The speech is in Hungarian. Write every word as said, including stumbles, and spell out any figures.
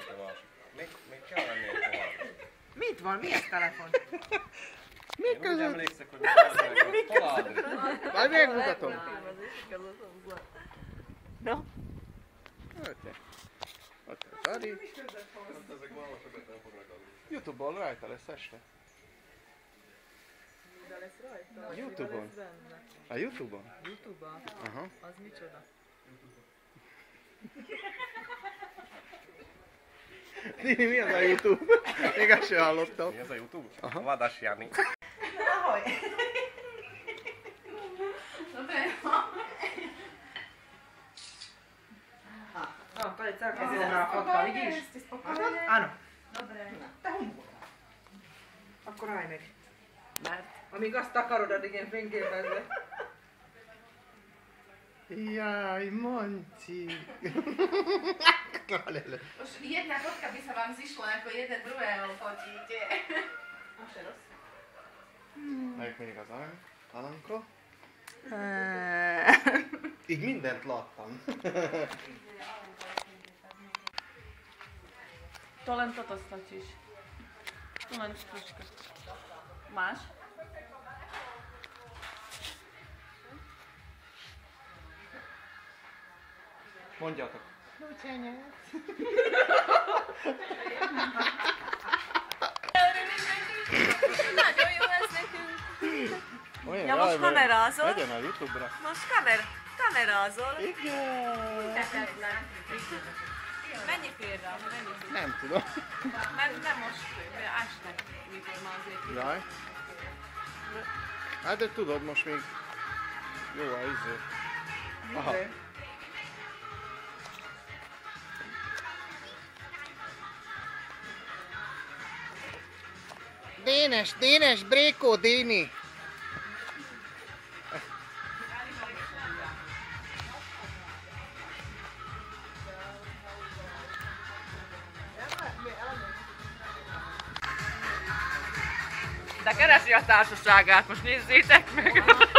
Még, még kell lenni egy pohár. Mit van? Mi ez telefon? Én úgy emlékszek, hogy még találd. Majd megmutatom. No? Ott az Adi. Youtube-on rajta lesz este. De lesz rajta? A Youtube-on. Lesz benne? A Youtube-on? Youtube-on? Aha. Az micsoda? Dini, mi az a Youtube? Még azt sem hallottam. Mi ez a Youtube? Aha. Vadas Jani. Ahogy? No, to je celkem zelená fotka, vidíš? Ano. Te humorál. Akkor állj meg. Mert amíg azt akarod, addig én fényképezlek. Jaj, Monci. Už jedna fotka by sa vám zišla ako jeden druhého fotíte. A še rossz. Melyik még az arany? Alanka? Így mindent láttam. To len toto stačíš. Tu len troška. Máš? Mondjátok. Lucenyec. Nagyon jó ez nekünk. Olyan, Ja, most jaj, kamerázol? Legyen a Youtube-ra. Most kamer, kamerázol. Igen. Tetetlen. Mennyi félre? Mennyi félre? Nem tudom. Mert nem most, este, mikor már azért. Jaj. Hát de tudod, most még jó a izé. Aha. Dénes, Dénes, Brékó, Déni! De keresi a társaságát, most nézzétek meg!